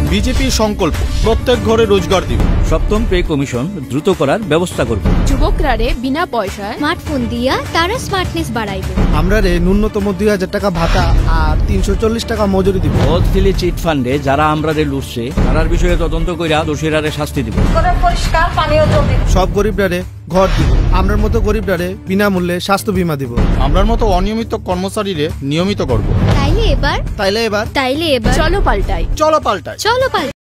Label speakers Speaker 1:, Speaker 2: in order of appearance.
Speaker 1: বিজেপির সংকল্প প্রত্যেক ঘরে রোজগার দিব।
Speaker 2: সপ্তম পে কমিশন দ্রুত করার ব্যবস্থা করব।
Speaker 3: যুবকরারে বিনা পয়সায়
Speaker 4: স্মার্টফোন দিয়া তারা স্মার্টনেস বাড়াইব।
Speaker 5: আমরা রে ন্যূনতম 2000 টাকা ভাতা আর 340 টাকা মজুরি দিব।
Speaker 2: বদখিলি চিট ফান্ডে যারা আমরারে লুটছে তারার বিষয়ে তদন্ত কইরা দোষীরারে শাস্তি দিব।
Speaker 3: পরিষ্কার পানীয় জল দিব।
Speaker 5: সব গরিবরারে ঘর দিব। আমরার মতো গরিবরারে বিনামূল্যে স্বাস্থ্য বীমা দিব।
Speaker 1: আমরার মতো অনিয়মিত কর্মচারীরে নিয়মিত করব।
Speaker 4: তাইলে এবার
Speaker 5: তাইলে এবার
Speaker 4: চলো পাল্টাই।
Speaker 1: চলো পাল্টাই।
Speaker 4: চলো পাল্টাই।